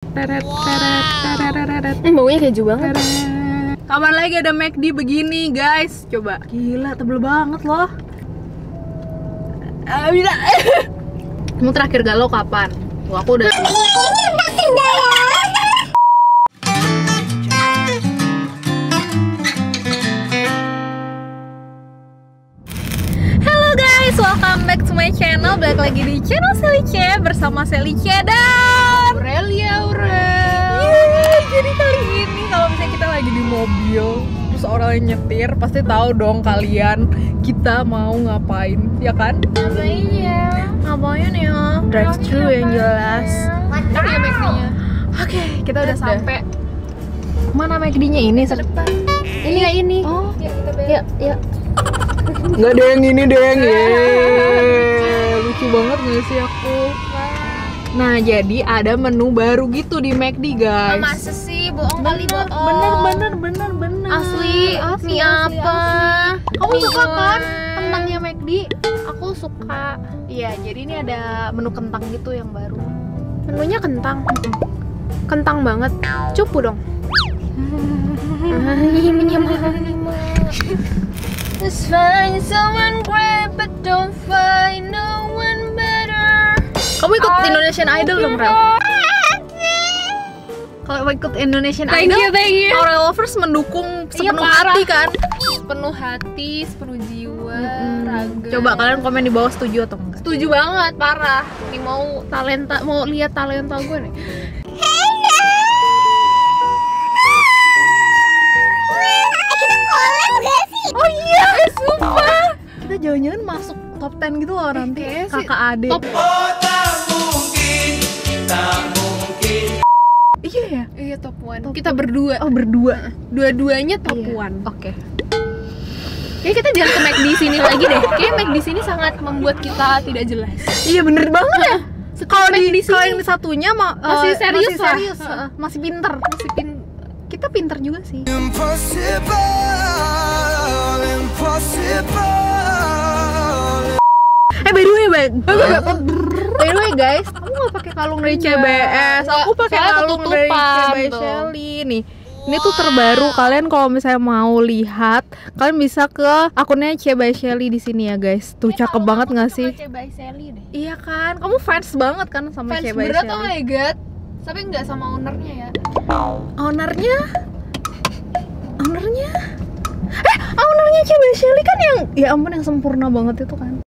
Baunya keju banget. Kapan lagi ada McD begini guys? Coba. Gila, tebel banget loh. Kamu terakhir galau kapan? Wah, aku udah. Hello guys, welcome back to my channel. Balik lagi di channel Selice bersama Selice dan Aurelia. Jadi kali ini kalau misalnya kita lagi di mobil terus orang yang nyetir, pasti tahu dong kalian kita mau ngapain, ya kan? Ngapain ya? Drive thru yang jelas. Iya McD-nya. Oke, kita udah sampai. Mana McD-nya ini? Depan. Ini ya ini. Oh, ya kita belok. Ya. Nggak ada yang ini deh, lucu banget gak sih aku? Nah, jadi ada menu baru gitu di McD guys. Masa sih? Bohong kali, bohong. Bener. Asli. Mie apa? Kamu suka kan kentangnya McD? Aku suka. Iya, jadi ini ada menu kentang gitu yang baru. Menunya kentang. Kentang banget. Cupu dong. Just find someone great but don't find no one better. Kamu ikut Indonesian Idol dong, Rel? Kalau ikut Indonesian Idol, Thank you. Aurel Lovers mendukung sepenuh parah. hati kan? Sepenuh hati, sepenuh jiwa, raga. Coba kalian komen di bawah setuju atau enggak? Setuju banget, parah. Nih mau lihat talenta gue nih. Oh iya, sumpah. Kita jangan-jangan masuk top 10 gitu loh nanti. Kakak adik. Top. Iya ya? Iya, top 1. Kita berdua. Oh, berdua. Dua-duanya top Iya. 1. Oke. Kayaknya kita jangan ke McD sini lagi deh. Kayaknya McD sini sangat membuat kita tidak jelas. Iya bener banget ya. Kalau McD sini. kalau yang satunya Masih serius lah. Masih pinter. Kita pinter juga sih. By the way guys, kamu nggak pakai kalung dari CBS, aku pakai kalung dari CBS Shelly nih. Ini tuh terbaru. Kalian kalau misalnya mau lihat, kalian bisa ke akunnya CBS Shelly di sini ya guys. Tuh cakep banget nggak sih? Iya kan, kamu fans banget kan sama Fans CBS berat, Shelly? oh my god. Tapi nggak sama ownernya ya. Ownernya ownernya CBS Shelly kan yang ya ampun yang sempurna banget itu kan.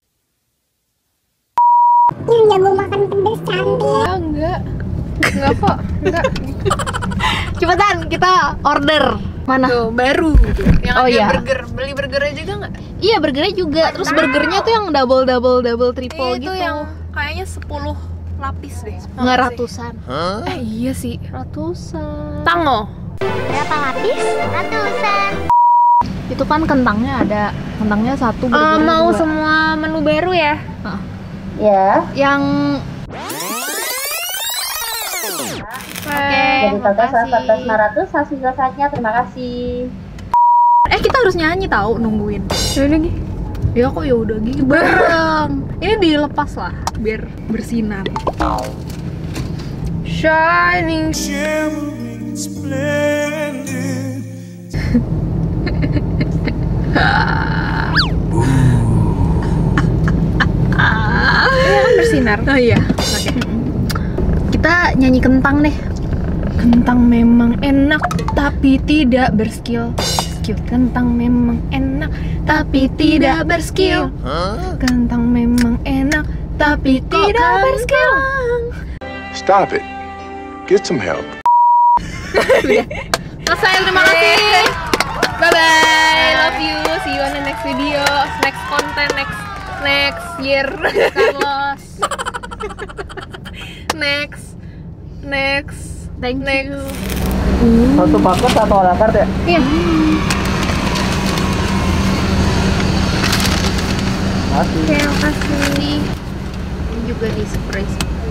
Yang jago makan pedas cantik. Enggak kok, enggak. Cepetan kita order. Mana? Tuh, baru gitu. Yang Oh, ada iya. burger, beli burgernya juga nggak? Iya, burgernya juga. Terus burgernya tuh yang double triple Itu gitu. yang kayaknya 10 lapis deh. Nggak ratusan. Iya sih. Ratusan. Tango. Berapa lapis? Ratusan. Itu kan kentangnya ada. Kentangnya satu, burgernya Mau dua. semua menu baru ya? Ya. Yang Jadi total 1.500 hasil selesainya. Terima kasih. kita harus nyanyi tahu nungguin. Udah Gi. Ya kok ya udah gitu bareng. Ini dilepas lah biar bersinar. Shining. Bersinar. Oh iya. Oke. Kita nyanyi kentang deh. Kentang memang enak tapi tidak berskill. Kentang memang enak tapi tidak berskill. Kentang memang enak tapi tidak berskill. Stop it. Get some help. Selesai, terima kasih. Bye bye. Love you. See you on the next video, next content, next year. Carlos. next. Thank you. Satu paket atau ala carte ya? Iya. Masih. Terima kasih. Ini juga di spray.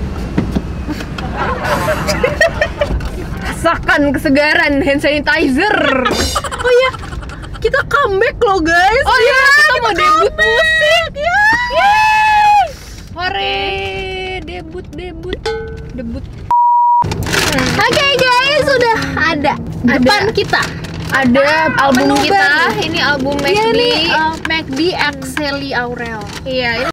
Rasakan kesegaran hand sanitizer. Oh iya, kita comeback loh guys. Oh iya, kita mau debut musik. Yeay. Hore, debut. Oke guys, sudah ada depan kita. Ada album menu kita. baru. Ini album Iya McD. nih, McD X Sally Aurel. Iya, ini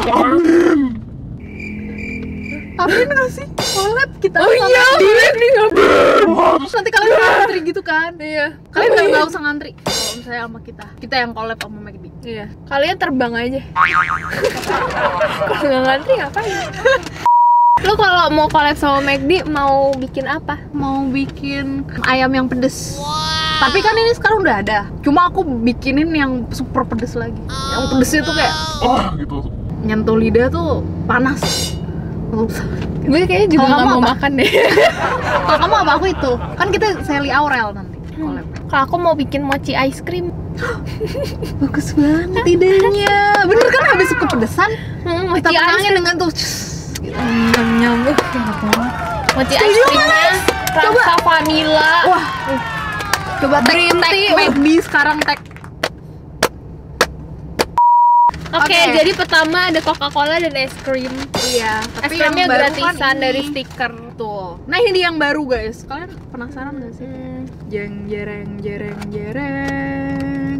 Amin gak sih? Collab kita oh iya, McD Terus nanti kalian bisa ngantri gitu kan? Iya. Kalian nggak usah ngantri kalau misalnya sama kita yang collab sama McD. Iya. Kalian terbang aja. Kalau nggak ngantri ngapain? Lu kalau mau collab sama McD mau bikin apa? Mau bikin ayam yang pedes. Tapi kan ini sekarang udah ada. Cuma aku bikinin yang super pedes lagi. Yang pedesnya tuh kayak gitu. nyentuh lidah tuh panas. Gue kayaknya juga Kalau nggak kamu mau apa? makan deh. Kalau kamu apa? Aku itu. Kan kita Sally Aurel nanti collab. Kalau aku mau bikin mochi ice cream. Bagus banget idenya. Bener kan habis kepedesan? Mochi Kita ice penangin cream. dengan tuh nyam-nyam. Mochi ice creamnya rasa vanilla. Wah. Coba Green tag tea. McD sekarang tag. Oke, Oke. jadi pertama ada Coca-Cola dan es krim. Iya, Es tapi krimnya yang baru gratisan kan ini. dari stiker. Tuh. Nah, ini dia yang baru guys. Kalian penasaran gak sih? Jeng jereng jereng jereng.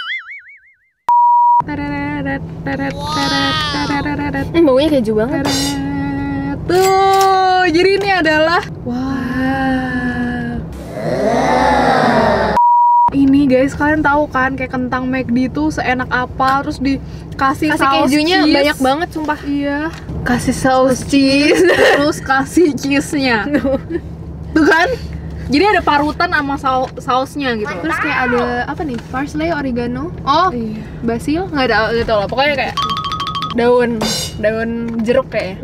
Tereret teret teret tereret Baunya keju banget. teret. Tuh, jadi ini adalah wow. Ini guys, kalian tahu kan kayak kentang McD itu seenak apa, terus dikasih Kasih saus kejunya cheese. banyak banget sumpah. Iya, kasih saus cheese, terus kasih cheese-nya. Tuh kan? Jadi ada parutan sama sausnya gitu. Terus kayak ada apa nih? Parsley, oregano. Oh, Iya. basil? Nggak ada gitu lah. Pokoknya kayak daun jeruk kayaknya.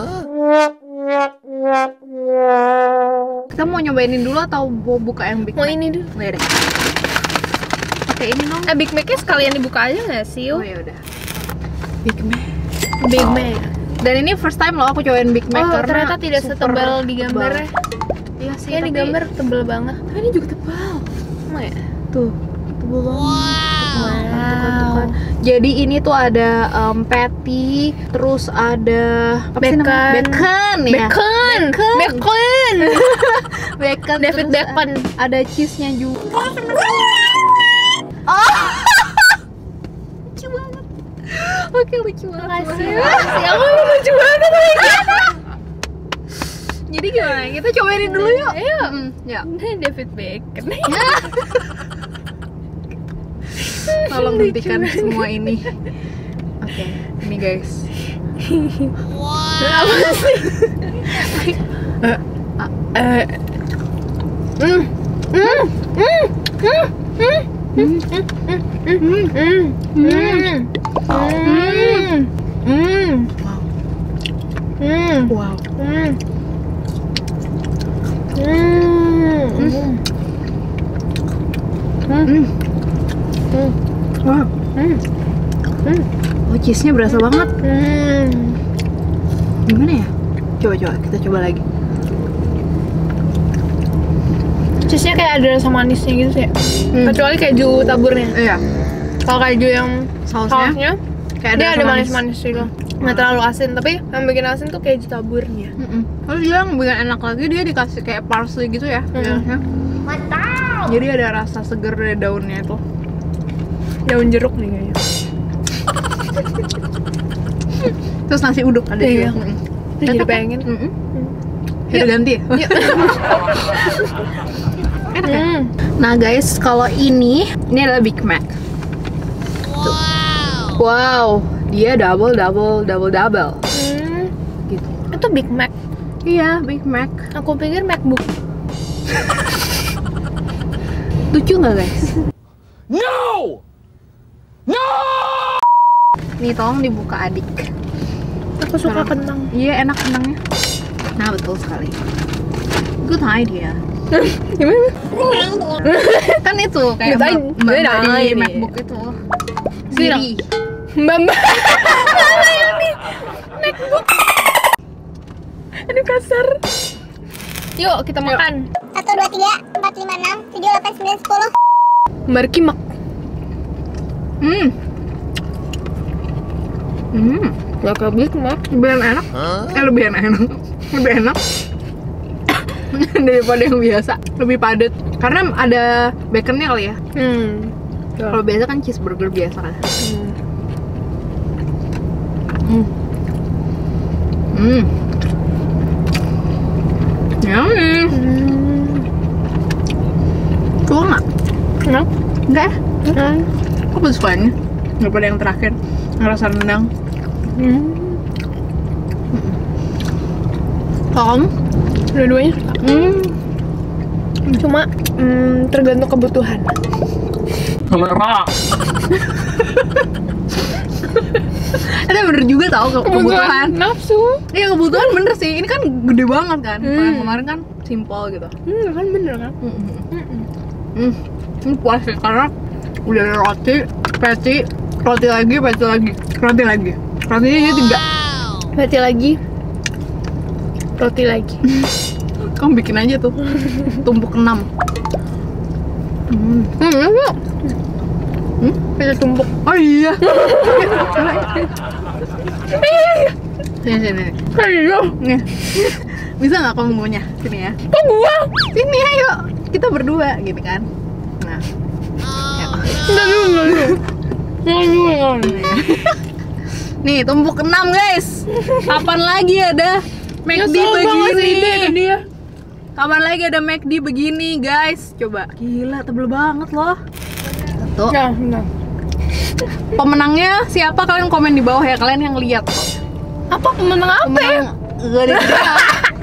Kita mau nyobainin dulu atau mau buka yang Big Mau Mac? ini dulu. Oh, yaudah. Oke, ini dong. Big Mac-nya sekalian dibuka aja nggak sih? Oh ya udah. Big Mac. Big Mac. Dan ini first time loh aku cobain Big Mac Oh, karena ternyata tidak super setebal di gambarnya. Iya sih, Kayak di tapi- gambar tebel banget. Tapi ini juga tebal. Emang ya? Tuh, tebal banget. Wow. Jadi ini tuh ada patty, terus ada apa sih namanya? Bacon ya. Bacon. Bacon. Bacon. Bacon. David terus Bacon. Ada cheese-nya juga. Oh. Lucu banget. Oke, lucu banget. Makasih. Aku lucu banget lagi. Jadi gimana? Kita cobain dulu yuk. Ayo. Ya. David Bacon. Tolong hentikan semua ini. Oke, ini guys. Apa sih? Wow. Wow. Oh, cheese-nya berasa banget. Gimana ya? Coba kita coba lagi. Cheese-nya kayak ada rasa manisnya gitu sih. Kecuali keju taburnya. Iya. Kalau keju yang Sausnya kayak dia rasa ada manis-manis gitu. Nggak terlalu asin, tapi yang bikin asin tuh keju taburnya. Terus dia yang bikin enak lagi dia dikasih kayak parsley gitu ya. Biasanya. Jadi ada rasa seger dari daunnya itu. Daun jeruk nih kayaknya. Terus nasi uduk ada Iya. juga. Jadi pengen. Kita ganti ya? Enak ya? Nah guys, kalau ini adalah Big Mac. Tuh. Wow, dia double. Gitu. Itu Big Mac. Iya, Big Mac. Aku pikir MacBook. Lucu nggak guys? No! No! Nih tolong dibuka adik. Aku suka kentang. Iya enak kentangnya. Nah betul sekali. Good idea. Gimana? Kan itu kayak Good mbak di idea. MacBook itu. Bilang. Siri. Mbak. Mana yang di MacBook? Aduh kasar. Yuk kita makan. 1, 2, 3, 4, 5, 6, 7, 8, 9, 10. Markimak. Gak kayak Big Mac. Lebih enak. Lebih enak. daripada yang biasa, lebih padat karena ada baconnya kali ya. Kalau biasa kan cheeseburger biasa kan. Yummy. Coba nggak? Enggak ya? Aku suka ini daripada yang terakhir, yang rasa rendang. Kamu? Dua-duanya suka. Cuma tergantung kebutuhan. Selera. Ada bener juga tau kebutuhan. Nafsu. Iya kebutuhan bener sih. Ini kan gede banget kan. Kemarin kan simple gitu. Kan bener kan? Ini puas sih karena udah ada roti, patty, roti lagi, patty lagi, roti lagi. Rotinya jadi 3. Roti lagi. Roti lagi. Kamu bikin aja tuh. Tumpuk 6. Kita tumpuk. Oh iya. Sini. Ayo. Nih. Bisa nggak kamu ngunyah? Sini ya. Kok gua? Sini ayo. Kita berdua gitu kan. Nah. Enggak. Nih, tumpuk 6 guys. Kapan lagi ada McD begini? Kapan lagi ada McD begini guys? Coba. Gila, tebel banget loh. Satu. Nah. Pemenangnya siapa? Kalian komen di bawah ya. Kalian yang lihat. Apa pemenang apa ya? Gak ada gede.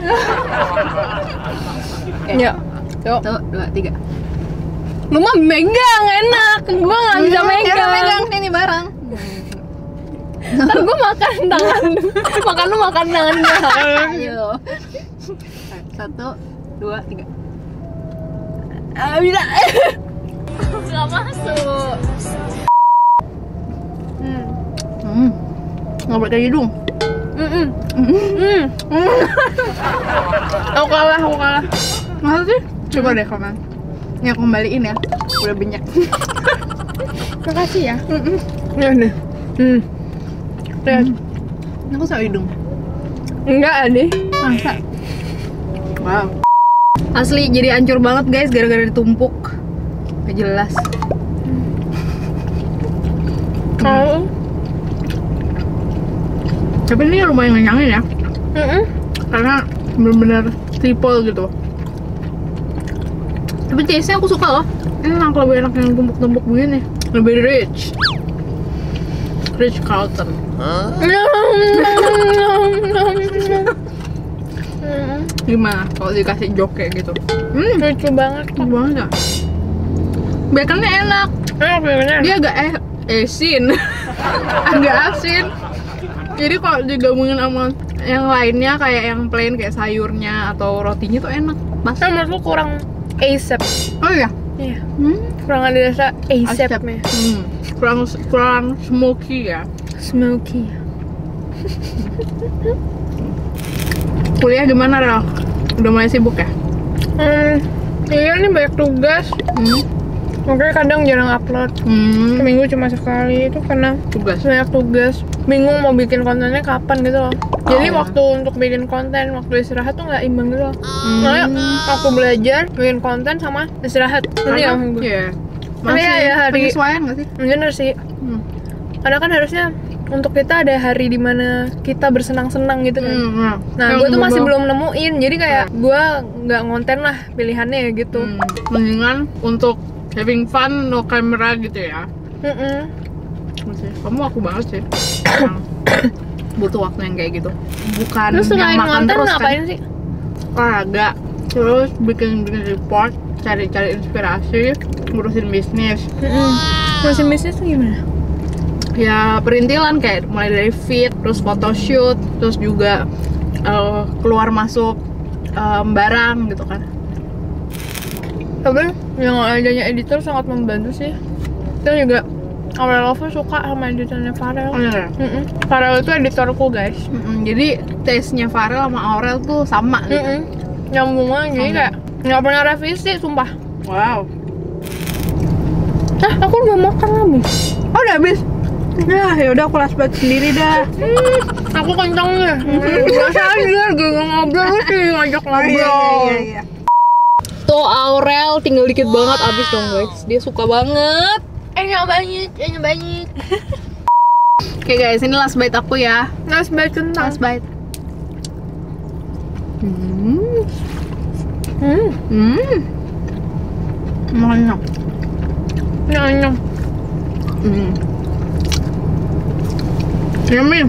Ya. Yuk. 1, 2, 3. Lu mah megang enak. Gua nggak bisa megang. Sini bareng. Ntar gua makan tangan. Makan lu makan tangan gua. Ayo. 1, 2, 3. Bisa. Gak masuk. Nggak pakai hidung. Aku kalah. Masa sih? Coba deh komen. Ini aku kembaliin ya. Udah banyak. Makasih ya. Ya nih. Lihat. Aku sama hidung. Enggak ada. Masa? Wow. Asli jadi hancur banget guys gara-gara ditumpuk. Gak jelas. Kalau Tapi ini lumayan ngenyangin ya. Karena bener-bener triple gitu. Tapi taste-nya aku suka loh. Enak, lebih enak yang tumpuk-tumpuk begini. Lebih rich. Rich Carlton. Gimana kalau dikasih jok kayak gitu? lucu banget. Lucu banget gak? Baconnya enak. Bener. Dia agak asin. Agak asin. Jadi kalau digabungin sama yang lainnya kayak yang plain kayak sayurnya atau rotinya tuh enak. Pas. Menurut lu kurang asap. Oh iya. Iya. Kurang ada rasa asapnya. Kurang smoky ya. Smoky. Kuliah gimana Rel? Udah mulai sibuk ya? Iya nih banyak tugas. Makanya kadang jarang upload. Seminggu cuma sekali itu karena Tugas. banyak tugas. Bingung mau bikin kontennya kapan gitu loh. Jadi waktu untuk bikin konten, waktu istirahat tuh nggak imbang gitu loh. Makanya waktu belajar, bikin konten sama istirahat. Nanti ya gue. Iya. Tapi ya hari penyesuaian nggak sih? bener sih. Karena kan harusnya untuk kita ada hari dimana kita bersenang-senang gitu kan. Nah, gue tuh masih belum nemuin. Jadi kayak gue nggak ngonten lah pilihannya gitu. Mendingan untuk having fun, no camera gitu ya. Kamu aku banget sih. Butuh waktu yang kayak gitu. Bukan Terus yang selain makan ngonten terus ngapain kan. sih? Olahraga. Terus bikin report, cari-cari inspirasi, ngurusin bisnis. Masih bisnis tuh gimana? Ya perintilan kayak mulai dari fit, terus photoshoot, terus juga keluar masuk barang gitu kan. Tapi yang adanya editor sangat membantu sih. Kita juga Aurel Love suka sama editornya Farel. Farel itu editorku guys. Jadi taste-nya Farel sama Aurel tuh sama gitu. Nyambung banget, jadi kayak nggak pernah revisi, sumpah. Wow. Aku udah makan habis. Oh udah habis? Ya udah aku last bite sendiri dah. Aku kencengnya. Biasa aja, gue ngobrol sih, ngajak ngobrol. Iya. Tuh Aurel tinggal dikit banget abis dong guys. Dia suka banget. Banyak. Oke guys, ini last bite aku ya. Last bite kentang. Last bite. Mantap. Nyam. Yummy.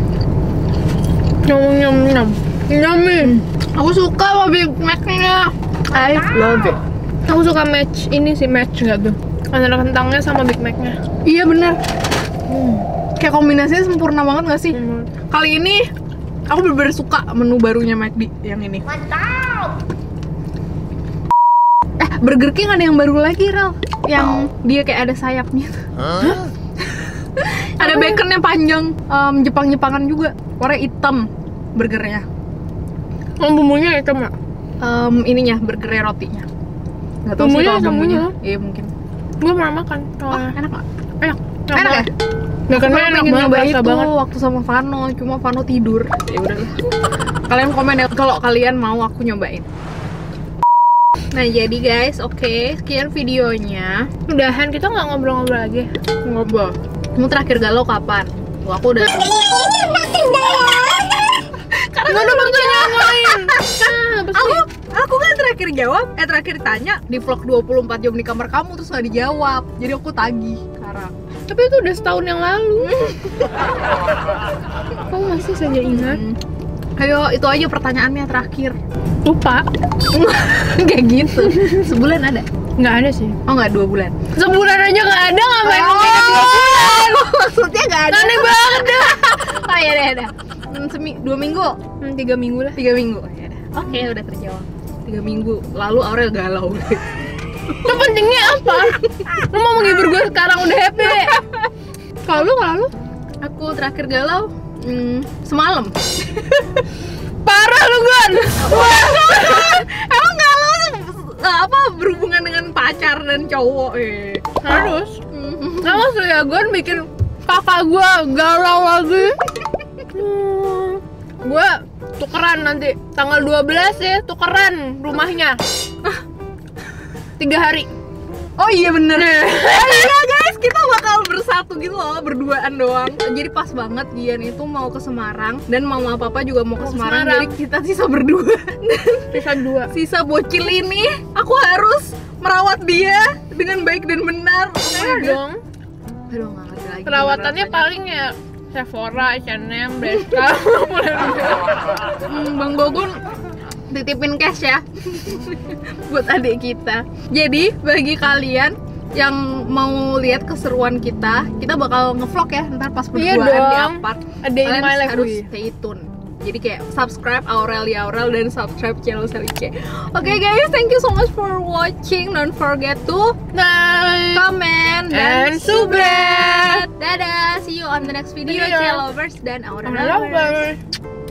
Nyam. Yummy. Aku suka sama Big Mac-nya. I love it. Aku suka match ini sih, match nggak tuh? Antara kentangnya sama Big Mac-nya. Iya bener. Kayak kombinasinya sempurna banget gak sih? Kali ini aku bener-bener suka menu barunya McD yang ini. Mantap. Burger King ada yang baru lagi, Rel. Yang dia kayak ada sayapnya tuh. Ada baconnya panjang, Jepang-Jepangan juga. Warna hitam burgernya. Bumbunya itu mak. Ininya, burgernya rotinya. Gak tau sih Bumbunya kalau bumbunya. sama. Iya mungkin. Gue pernah makan. Oh, enak gak? Enak. Enak ya? Baconnya enak pengen banget, nyoba berasa itu banget. waktu sama Vano, cuma Vano tidur. Ya udahlah. Kalian komen ya kalau kalian mau aku nyobain. Nah jadi guys, oke, sekian videonya. Udahan, kita nggak ngobrol-ngobrol lagi. Ngobrol. Kamu terakhir galau kapan? Wah, aku udah. Karena udah waktunya ngapain? Aku kan terakhir jawab, terakhir tanya di vlog 24 jam di kamar kamu terus nggak dijawab. Jadi aku tagih sekarang. Tapi itu udah setahun yang lalu. Kamu masih saja ingat? Ayo, itu aja pertanyaannya terakhir. Lupa. Kayak gitu. Sebulan ada? Nggak ada sih. Oh nggak, 2 bulan. Sebulan aja nggak ada, ngapain Oh. ngomongin 2 bulan? Maksudnya nggak ada. Aneh banget dah. Oh ya udah. 2 minggu? 3 minggu lah. 3 minggu. Ya udah. Oke, udah terjawab. 3 minggu lalu Aurel galau. Itu pentingnya apa? Lu mau menghibur gue sekarang udah happy. Kalau lu? Aku terakhir galau semalam. Parah lu Gon. Emang galau apa berhubungan dengan pacar dan cowok Harus. Nggak maksud ya Gon bikin kakak gue galau lagi. Gue tukeran nanti tanggal 12 ya, tukeran rumahnya 3 hari. Oh iya bener. Iya guys, kita bakal bersatu gitu loh, berduaan doang. Jadi pas banget Gian itu mau ke Semarang dan mama papa juga mau ke Semarang. Jadi kita sisa berdua. Sisa 2. Sisa bocil ini aku harus merawat dia dengan baik dan benar. Iya dong. Aduh nggak ngerti lagi. Perawatannya gimana paling ya Sephora, H&M, Bershka. rasanya. Bang Gogun titipin cash ya buat adik kita. Jadi bagi kalian yang mau lihat keseruan kita bakal ngevlog ya ntar pas Iya berduaan di dong. apart. A day in Kalian my life, harus wih. stay tune. Jadi kayak subscribe Aurel dan subscribe channel Selice. Oke guys, thank you so much for watching. Don't forget to Nah, comment dan And subscribe. Dadah, see you on the next video. Iya. Ciao lovers dan Aurel Lovers. lovers.